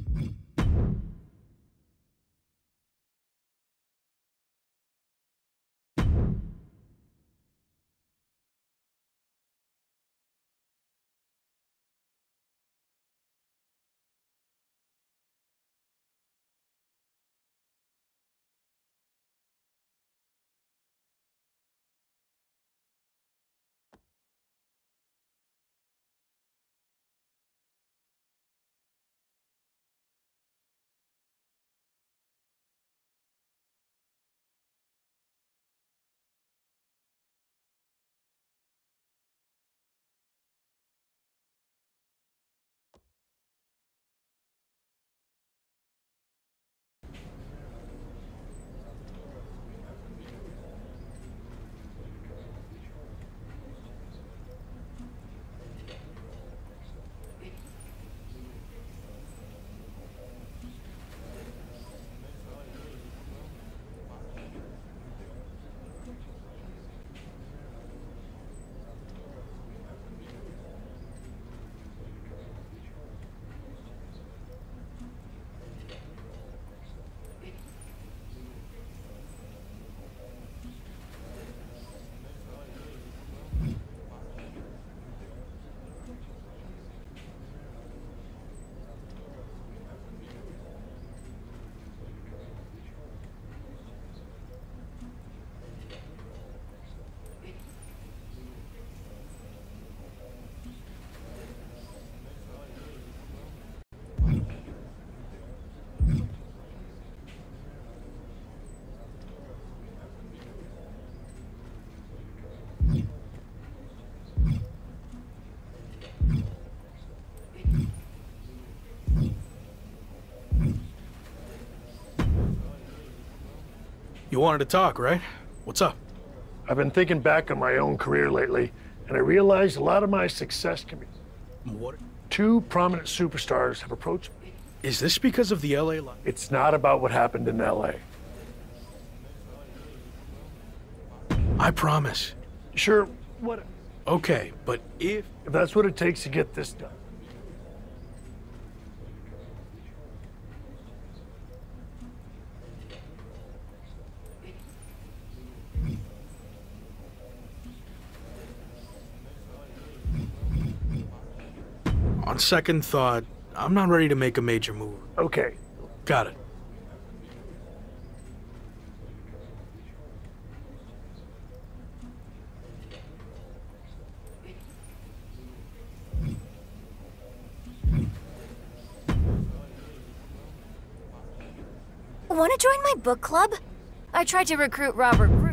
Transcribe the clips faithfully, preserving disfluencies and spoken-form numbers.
You wanted to talk, right? What's up? I've been thinking back on my own career lately, and I realized a lot of my success can be... What? Two prominent superstars have approached me. Is this because of the L A life? It's not about what happened in L A. I promise. Sure, what... Okay, but if... If that's what it takes to get this done. On second thought, I'm not ready to make a major move. Okay. Got it. Want to join my book club? I tried to recruit Robert Root.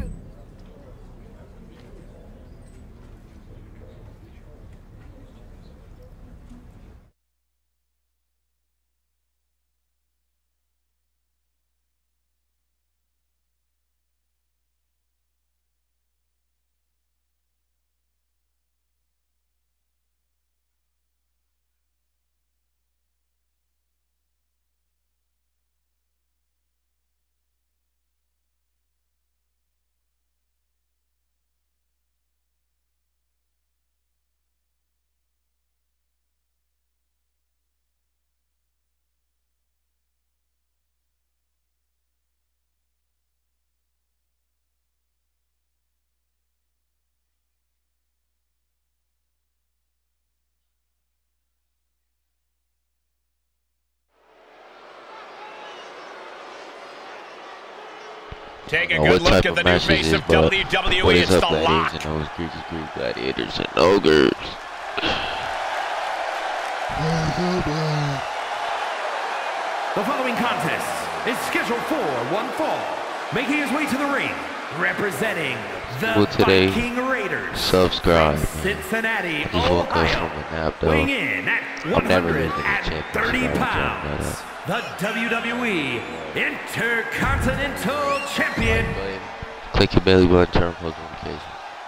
Take a good look at the new face of W W E. It's the Lock. And those Greasy Greek Gladiators and Ogres. The following contest is scheduled for one fall. Making his way to the ring, representing the well, today, Viking Raiders. Subscribe. From Cincinnati, I just woke up from a nap, though. Weighing in at one hundred thirty pounds, the W W E Intercontinental Champion. Click your belly button, turn post notifications.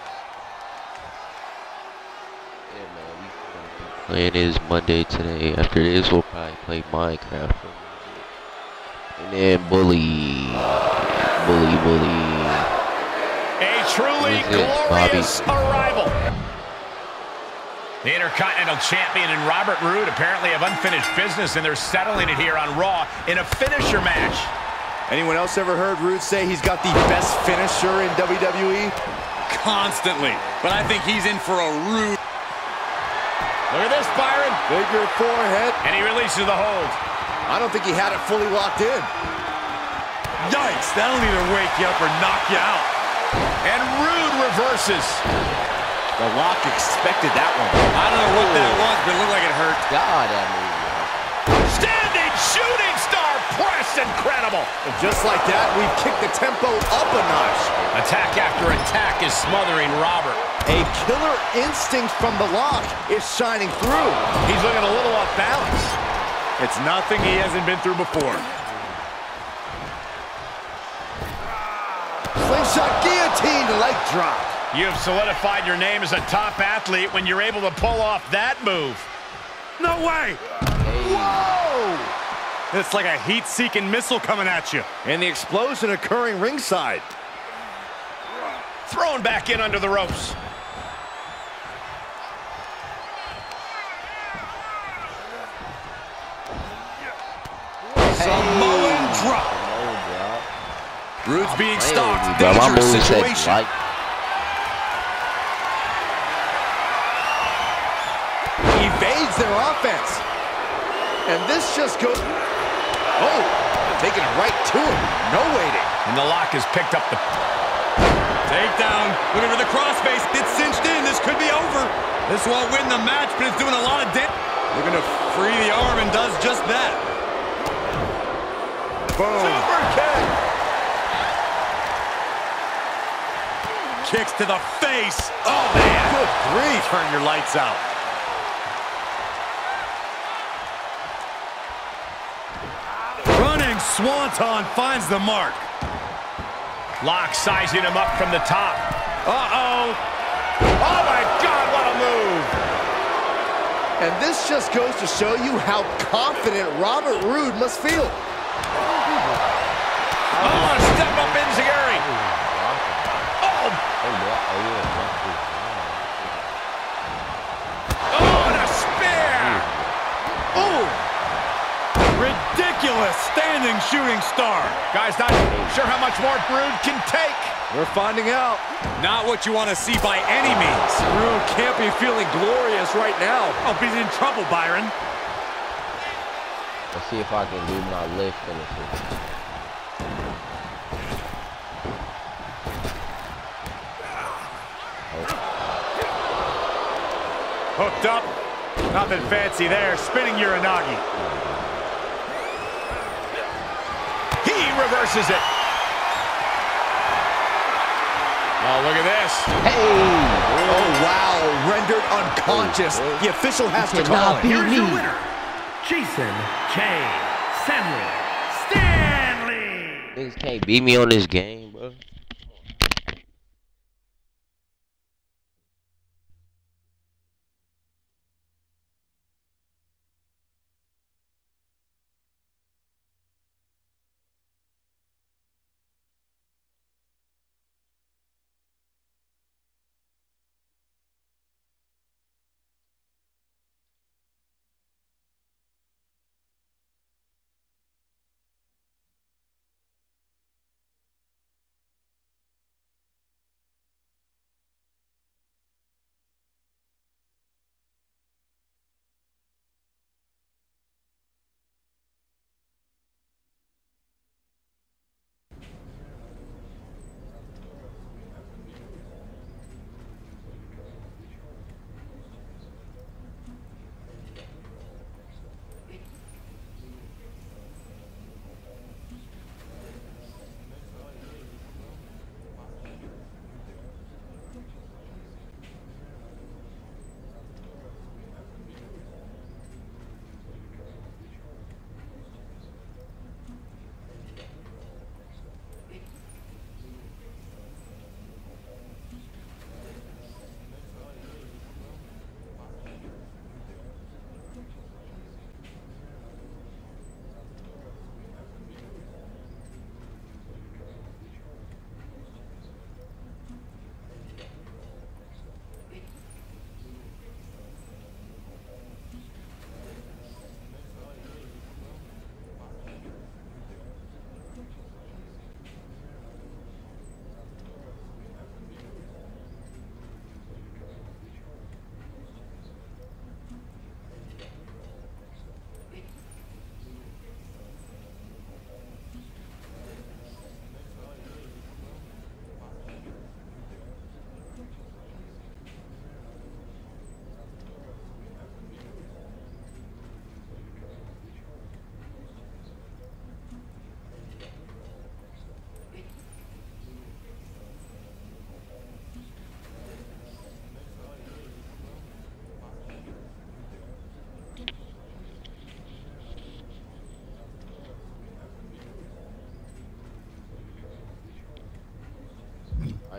Yeah, man, we playing is Monday today. After this, we'll probably play Minecraft. And then Bully. Bully, Bully. A truly glorious arrival. The Intercontinental Champion and Robert Roode apparently have unfinished business, and they're settling it here on Raw in a finisher match. Anyone else ever heard Roode say he's got the best finisher in W W E? Constantly. But I think he's in for a rude. Look at this, Byron. Figure forehead. And he releases the hold. I don't think he had it fully locked in. Yikes, that'll either wake you up or knock you out. And Roode reverses. The Lock expected that one. I don't know what that was, but it looked like it hurt. God, that movie. Standing shooting star press, incredible. And just like that, we've kicked the tempo up a notch. Attack after attack is smothering Robert. A killer instinct from the Lock is shining through. He's looking a little off balance. It's nothing he hasn't been through before. Slingshot guillotine, leg drop. You have solidified your name as a top athlete when you're able to pull off that move. No way! Whoa! It's like a heat-seeking missile coming at you. And the explosion occurring ringside. Thrown back in under the ropes. Samoan drop. Roode's being stalked. Bro, my Dangerous move said situation. like. Evades their offense. And this just goes... Oh, taking it right to him. No waiting. And the Lock has picked up the... Takedown. Looking for the crossface. It's cinched in. This could be over. This won't win the match, but it's doing a lot of damage. Looking to free the arm and does just that. Boom. Super kick. Kicks to the face. Oh, man. Good grief. Turn your lights out. Running Swanton finds the mark. Lock sizing him up from the top. Uh-oh. Oh, my God, what a move. And this just goes to show you how confident Robert Roode must feel. Oh, step up Enziguri. Oh. Oh, and a spear. Oh. Ridiculous standing shooting star. Guys, not sure how much more Roode can take. We're finding out. Not what you want to see by any means. Roode can't be feeling glorious right now. Oh, he's in trouble, Byron. Let's see if I can do my lift finisher. Hooked up. Nothing fancy there. Spinning Uranagi. He reverses it. Oh, look at this. Hey! Oh, wow. Rendered unconscious. The official has to call it. Here's your winner, Jason K. Stanley. Stanley. Niggas can't beat me on this game, bro.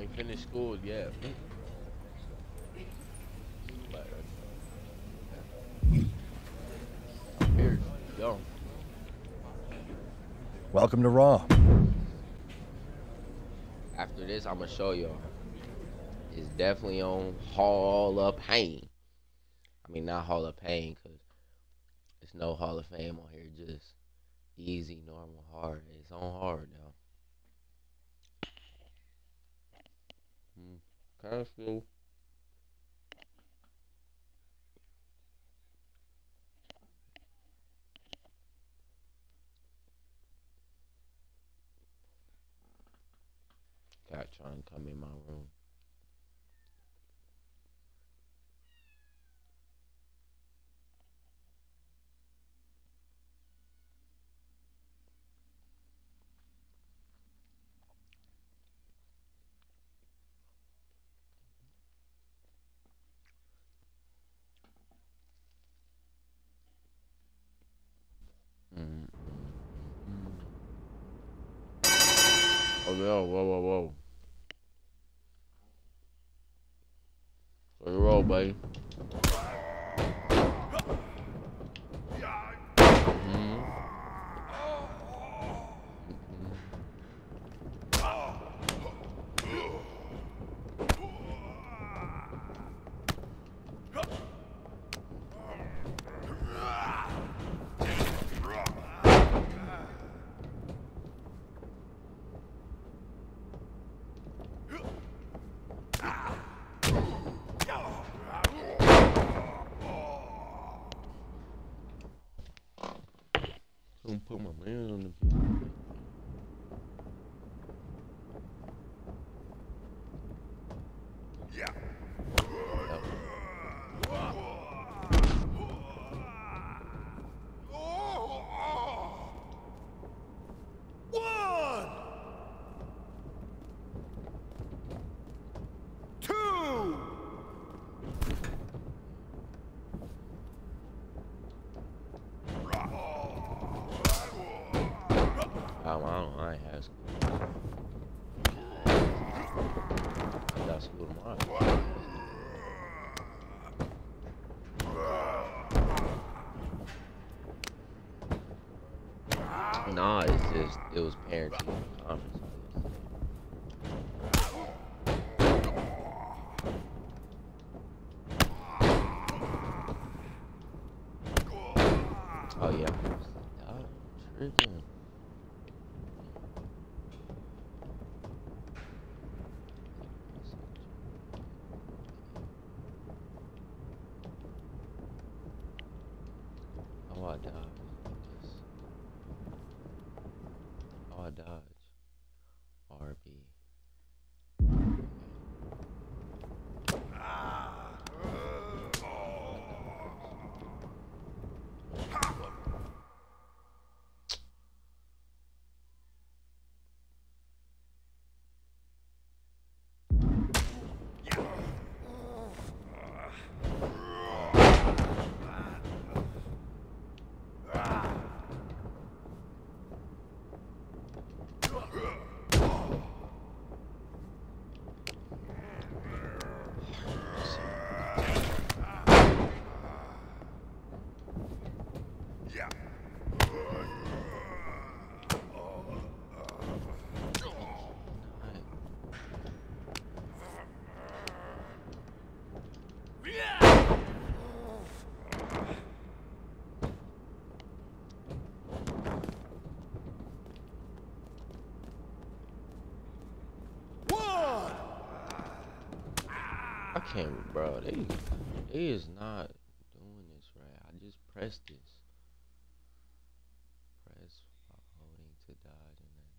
I ain't finished school yet. But, I'm here. Go. Welcome to Raw. After this, I'm gonna show y'all. It's definitely on Hall of Pain. I mean, not Hall of Pain, because there's no Hall of Fame on here. Just easy, normal, hard. It's on hard now. Hmm. Kind of feel. Cat trying to come in my room. Mm-hmm. Oh no, whoa, whoa, whoa. So you roll, buddy. Mm-hmm. Don't put my man on the yeah. One, two. I don't, I don't, I ain't had school. I got school tomorrow. Nah, it's just, it was parent teacher conference. Oh yeah. I'm tripping. Oh, I dodge. Oh, I dodge. R B. I can't, bro. They, they is not doing this right. I just pressed this. Press while holding to dodge in that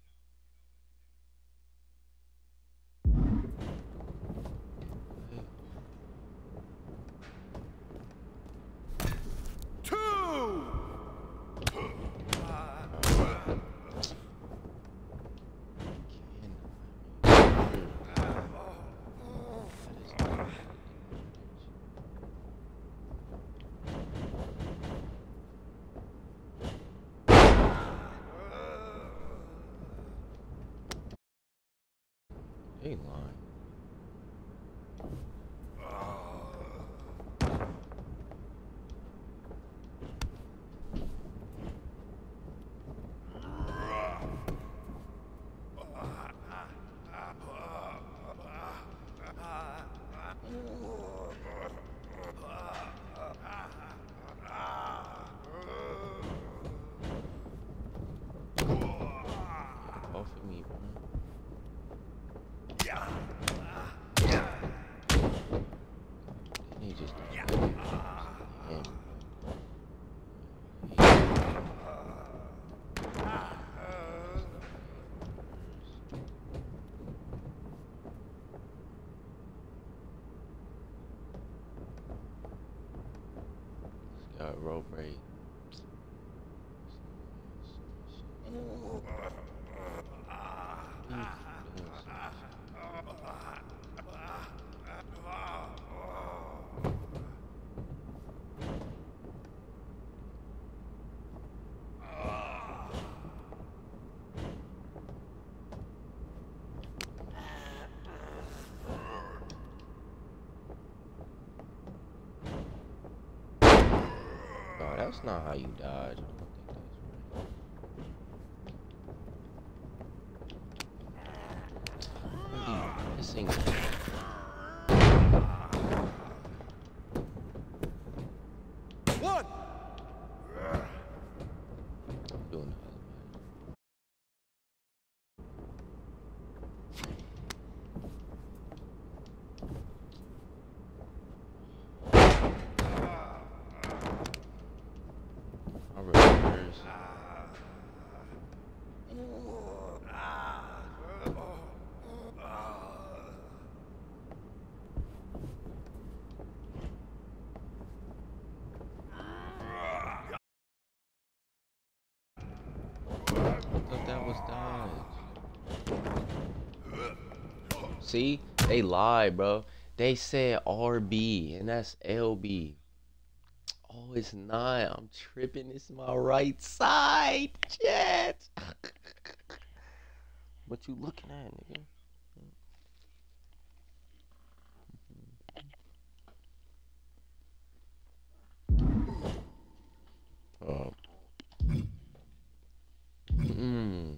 direction. Two. They lying. Off of me, bro. They just don't let me. Damn. This guy rope break. No, that's not how you dodge. I don't think that's right. This thing. One. I'm doing that. That was dodge. See, they lied, bro. They said R B and that's L B. Oh, it's not. I'm tripping. It's my right side, chat. What you looking at, nigga? Oh. Mm.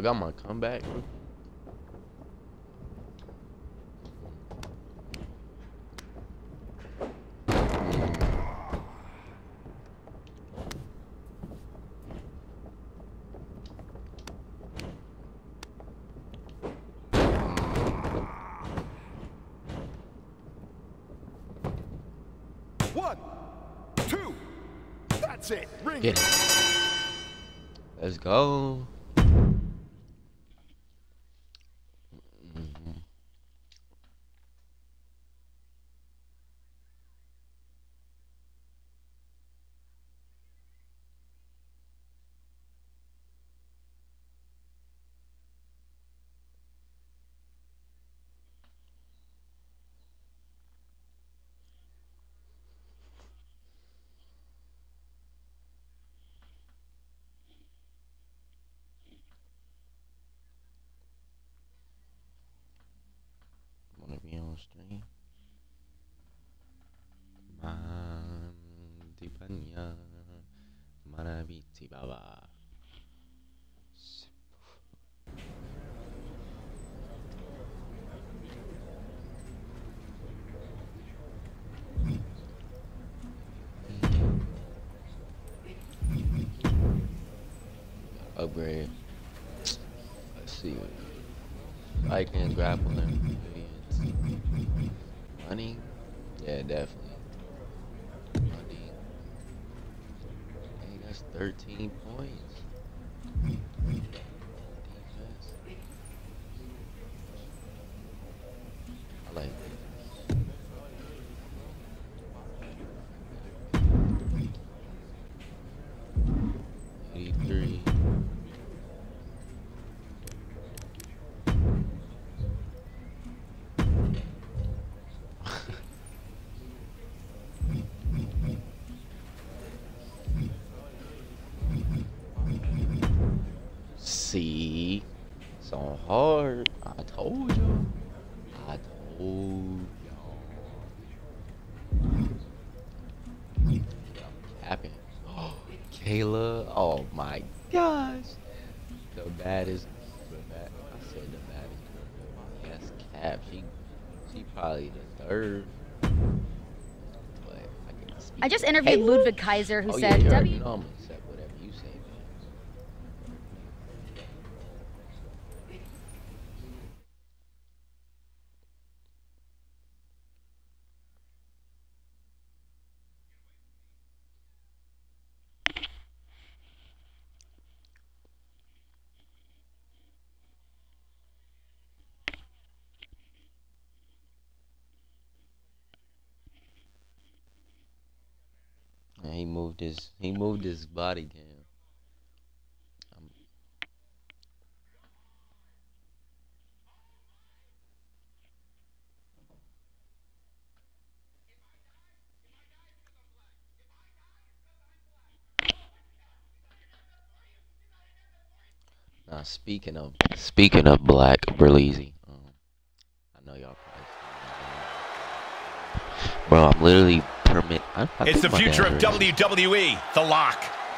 got my comeback. One, two, that's it. Ring. Get it. Let's go. Wanna be on stream? Mandi panya, mana biti baba. Upgrade. Let's see. I can grappling. Money? Yeah, definitely. Money. Hey, that's thirteen points. Defense. I like this. eighty-three. See, it's on hard. I told you. I told y'all. Capping. Oh, Kayla. Oh my gosh. The baddest. The bad, I said the baddest. Yes, Cap. She, she probably the third. But I can speak. I just interviewed Kayla? Ludwig Kaiser, who oh, said, yeah, you W. know I'm gonna accept whatever you say, man. And he moved his he moved his body down. Um, now speaking of speaking of Black Berleezy, um, I know y'all probably. Bro, I'm literally permit. I, I It's the think my future dad of raised- W W E, The Lock.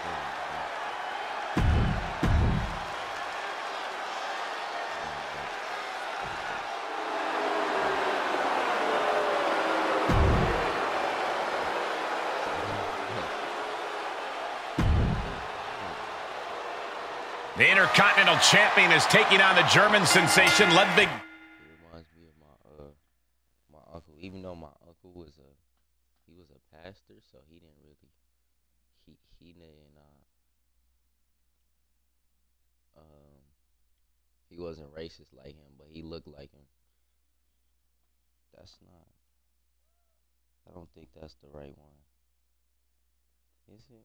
The Intercontinental Champion is taking on the German sensation Ludwig. It reminds me of my uh my uncle. Even though my uncle was a he was a pastor, so he didn't really he he didn't uh um he wasn't racist like him, but he looked like him. That's not. I don't think that's the right one. Is it?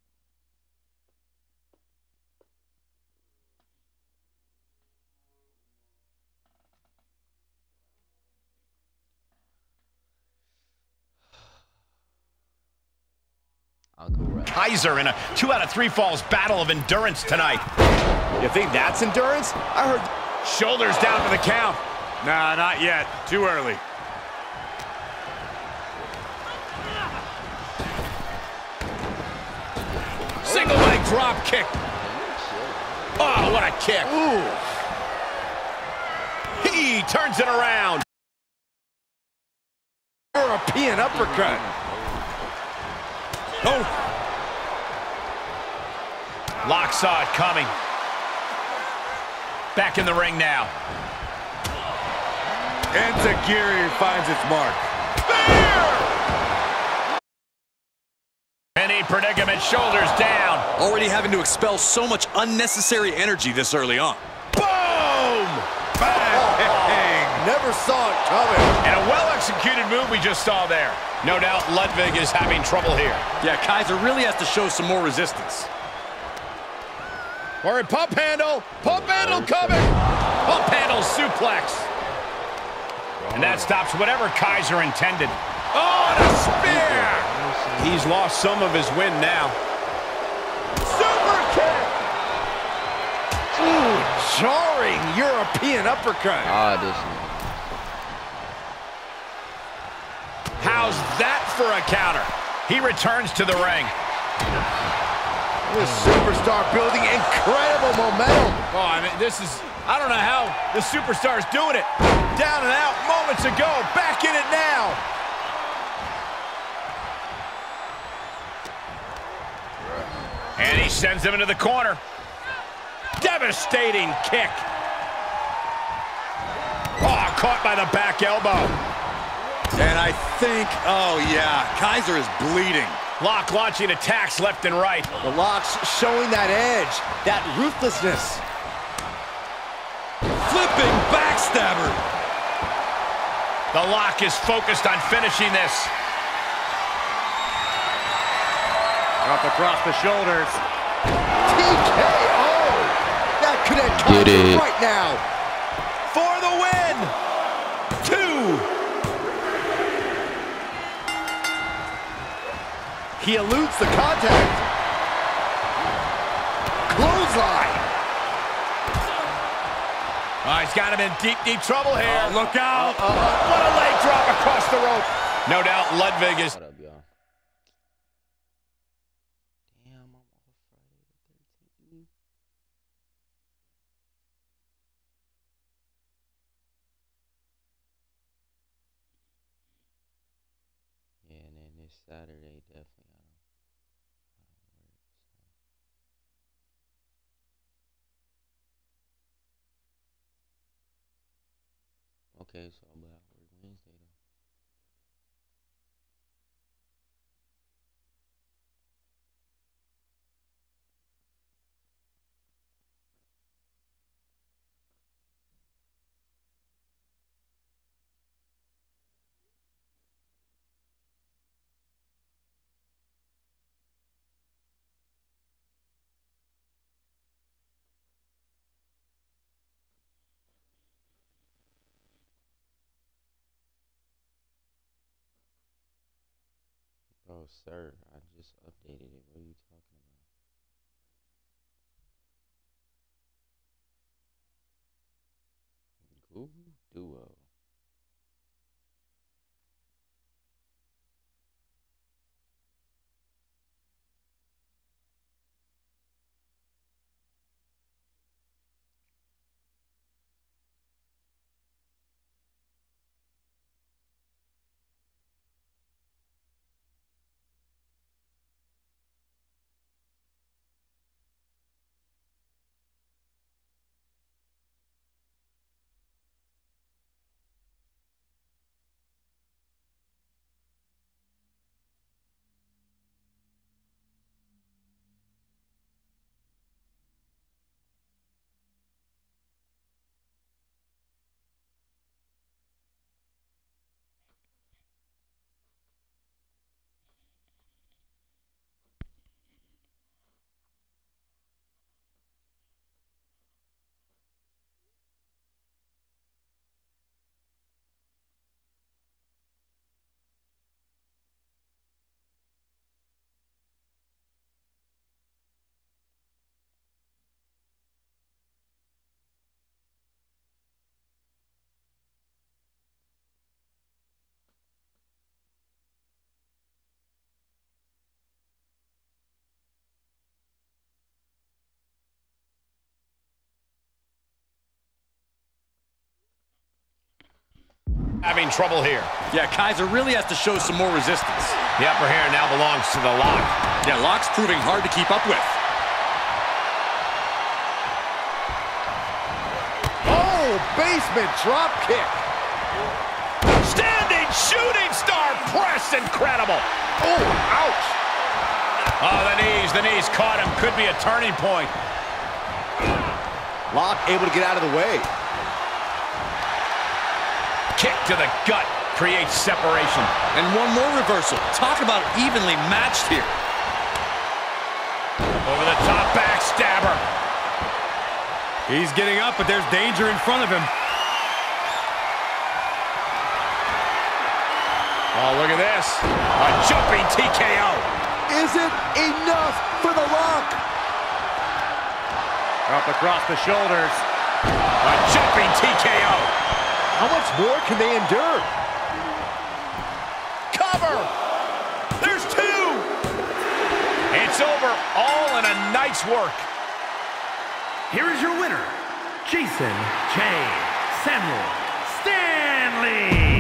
Kaiser in a two out of three falls battle of endurance tonight. You think that's endurance? I heard. Shoulders down for the count. Nah, not yet. Too early. Single leg drop kick. Oh, what a kick. Ooh. He turns it around. European uppercut. Oh. Locke saw it coming. Back in the ring now. Enziguri finds its mark. Any predicament, shoulders down. Already having to expel so much unnecessary energy this early on. Boom! Bang! Never saw it coming. And a well-executed move we just saw there. No doubt Ludwig is having trouble here. Yeah, Kaiser really has to show some more resistance. Or a pump handle. Pump handle coming. Pump handle suplex. And that stops whatever Kaiser intended. Oh, and a spear! He's lost some of his wind now. Super kick! Ooh, jarring European uppercut. Ah, this is... How's that for a counter? He returns to the ring. This superstar building incredible momentum. Oh, I mean, this is... I don't know how the superstar's doing it. Down and out moments ago. Back in it now. And he sends him into the corner. Devastating kick. Oh, caught by the back elbow. And I think, oh yeah, Kaiser is bleeding. Locke launching attacks left and right. The Locke's showing that edge, that ruthlessness. Flipping backstabber. The Locke is focused on finishing this. Up across the shoulders. T K O! That could end Kaiser right now. For the win! Two! He eludes the contact. Clothesline. Oh, he's got him in deep, deep trouble here. Oh, look out. Uh, uh, what a leg drop across the rope. No doubt Ludwig is... What up, y'all? Damn, I'm off Friday the thirteenth. Yeah, and then this Saturday, definitely, I don't, I don't work, so. Okay, so but I work Wednesday though. Oh, sir, I just updated it. What are you talking about? Google Duo. Having trouble here. Yeah, Kaiser really has to show some more resistance. The upper hand now belongs to the Lock. Yeah, Lock's proving hard to keep up with. Oh, basement drop kick. Standing shooting star press, incredible. Oh, ouch. Oh, the knees, the knees caught him. Could be a turning point. Lock able to get out of the way. Kick to the gut creates separation. And one more reversal. Talk about evenly matched here. Over the top backstabber. He's getting up, but there's danger in front of him. Oh, look at this. A jumping T K O. Is it enough for the Lock? Up across the shoulders. A jumping T K O. How much more can they endure? Cover! There's two! It's over, all in a night's work. Here is your winner, Jason J. Samuel Stanley.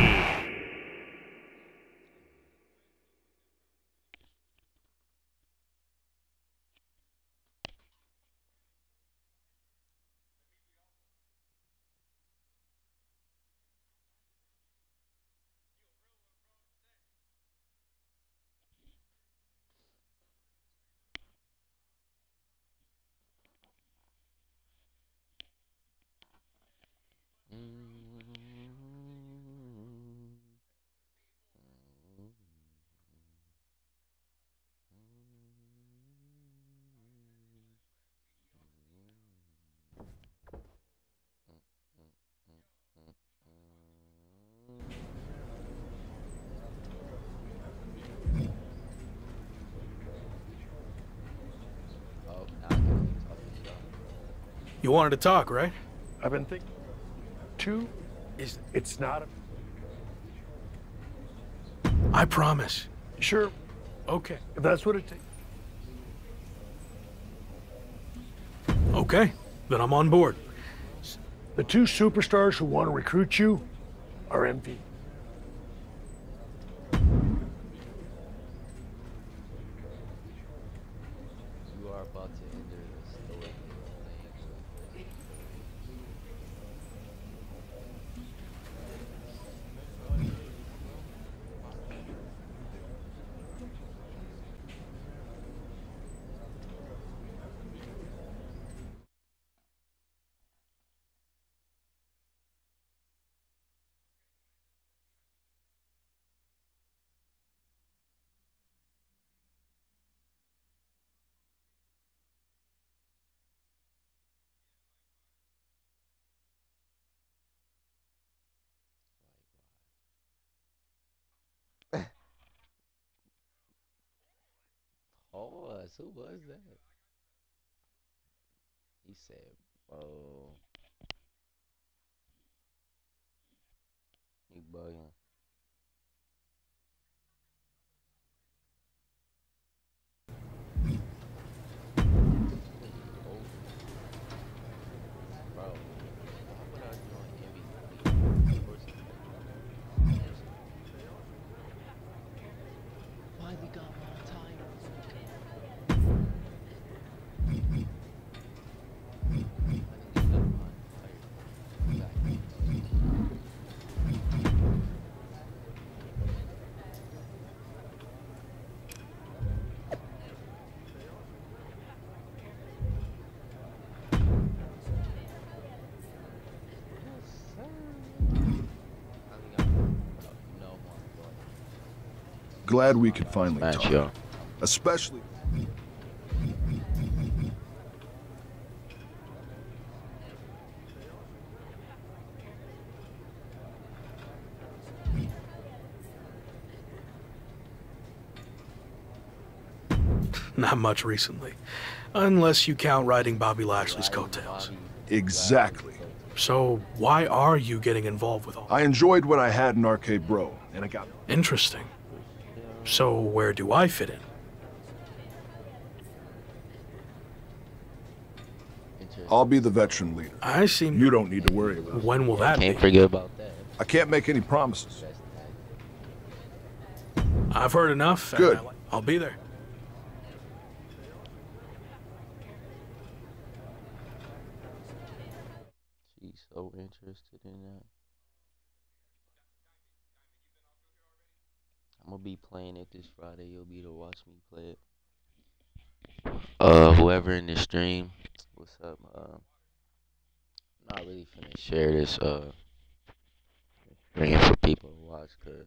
You wanted to talk, right? I've been thinking. Two is it's not a... I promise. Sure, Okay. if that's what it takes. Okay, then I'm on board. The two superstars who want to recruit you are M V. You are about to enter the story. Pause. Who was that? He said, "Oh, he bugging." Bro, why would I join M V P? Why we got more time? Glad we could finally Match, talk. yo. Especially... Not much recently. Unless you count riding Bobby Lashley's coattails. Exactly. So, why are you getting involved with all that? I enjoyed what I had in Arcade Bro, and I got... Interesting. So, where do I fit in? I'll be the veteran leader. I seem... You don't need to worry about it. When will that be? Can't forget about that. I can't make any promises. I've heard enough. Good. I'll, I'll be there. She's so interested in that. I'm gonna be playing it this Friday. You'll be to watch me play it. Uh, whoever in the stream, what's up? Uh, I'm not really finna share this uh stream for people to watch, cause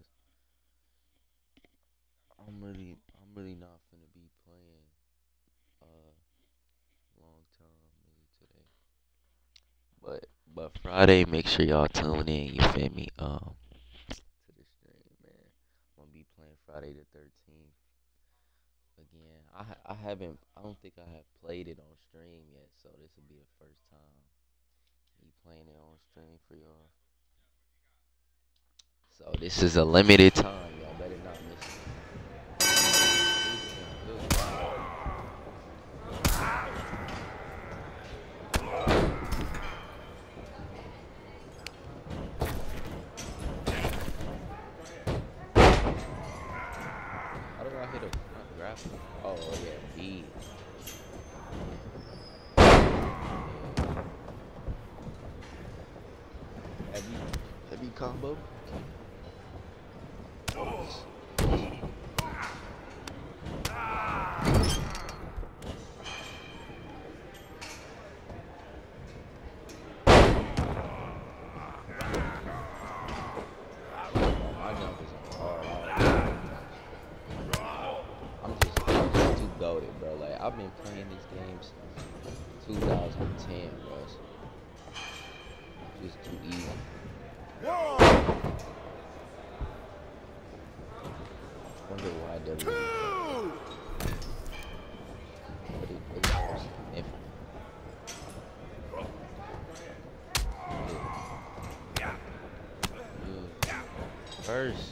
I'm really, I'm really not finna be playing uh long term really today. But but Friday, make sure y'all tune in. You feel me? Um, to the stream, man. I'm gonna be playing Friday the thirteenth. Again, I I haven't, I don't think I have played it on stream yet, so this will be the first time me playing it on stream for y'all. So this is a limited time, y'all better not miss it. How do I hit a front grapple? Oh yeah, B. Heavy, heavy combo. I've been playing this game since two thousand ten, bro. Just too easy. Wonder why W. What is, what is first? If, first.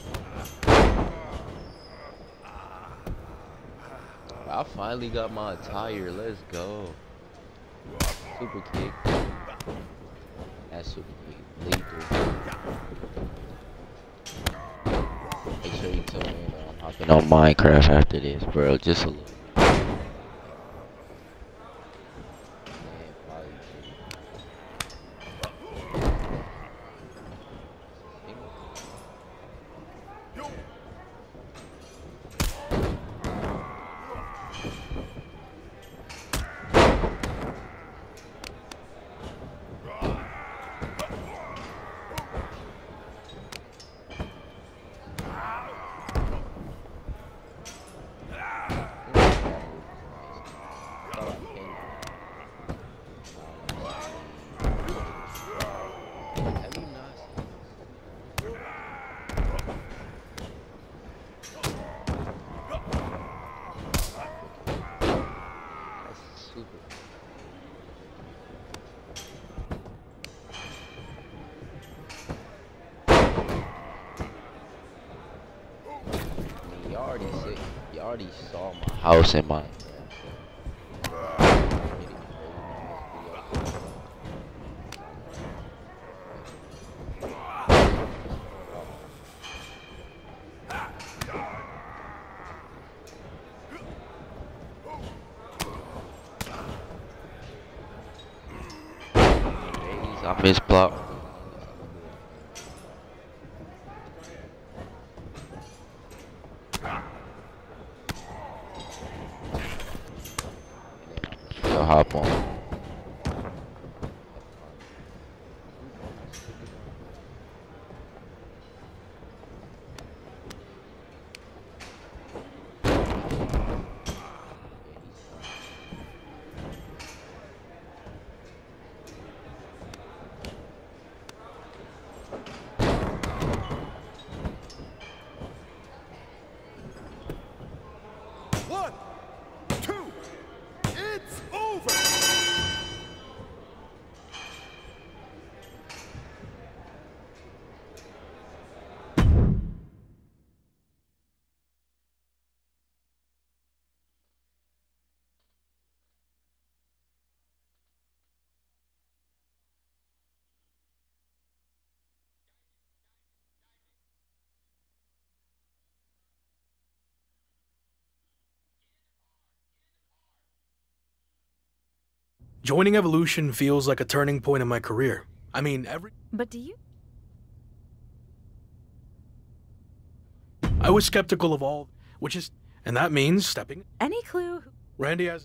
I finally got my attire. Let's go. Super kick. That's super kick. Lethal. Make sure you tune in. I'm hopping on Minecraft after this, bro. Just a little. Already saw my house in mine. I missed block. Hop on. One, two, it's over. Joining Evolution feels like a turning point in my career. I mean, every... But do you? I was skeptical of all, which is... And that means stepping... Any clue? Randy has...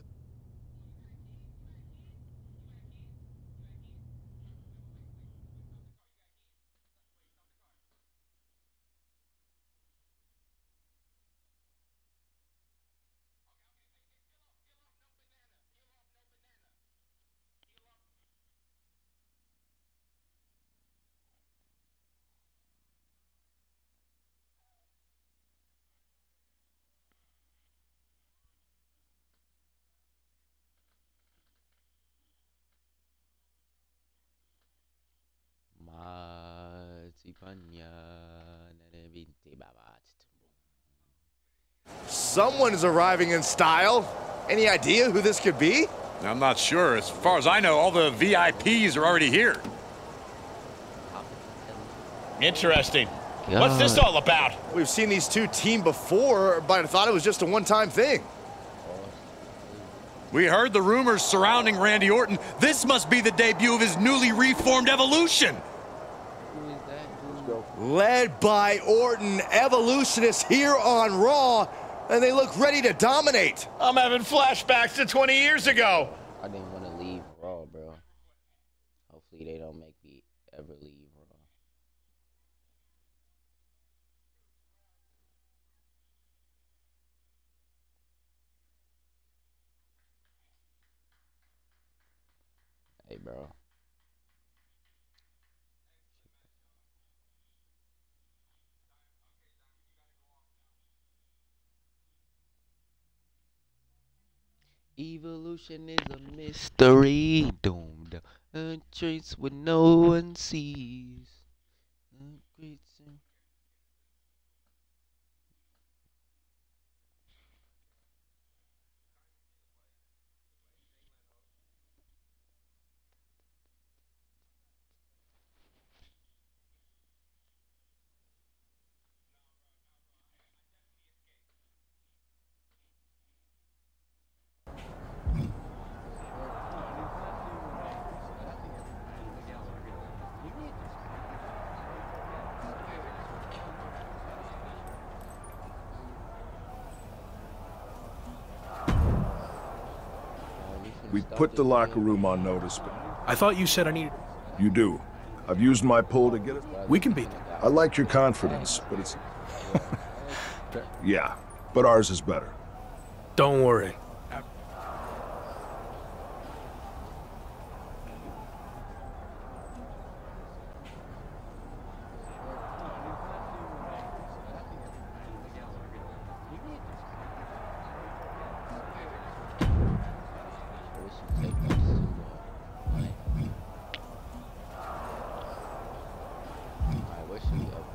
Someone is arriving in style. Any idea who this could be? I'm not sure. As far as I know, all the V I Ps are already here. Interesting. God. What's this all about? We've seen these two team before, but I thought it was just a one-time thing. We heard the rumors surrounding Randy Orton. This must be the debut of his newly reformed Evolution. Led by Orton, Evolution is here on Raw, and they look ready to dominate. I'm having flashbacks to twenty years ago. I didn't want to leave Raw, bro. Hopefully they don't make me ever leave Raw. Hey, bro. Evolution is a mystery, doomed a trace what no one sees. We put the locker room on notice, but... I thought you said I needed... You do. I've used my pull to get it. We can beat them. I like your confidence, but it's... Yeah, but ours is better. Don't worry. I wish we